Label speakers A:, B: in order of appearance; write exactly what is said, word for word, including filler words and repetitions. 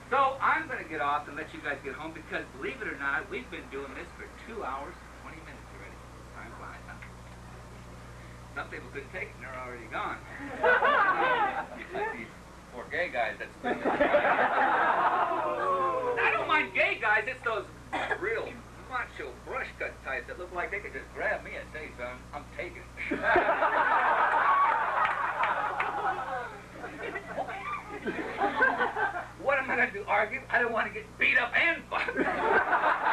A: So I'm going to get off and let you guys get home because, believe it or not, we've been doing this for two hours and twenty minutes already. Time flies, huh? Some people couldn't take it and they're already gone. It's like these four gay guys that's doing this. I don't mind gay guys, it's those real macho brush cut types that look like they could just grab me and say, son, I'm taking it. What am I going to do, argue? I don't want to get beat up and fucked.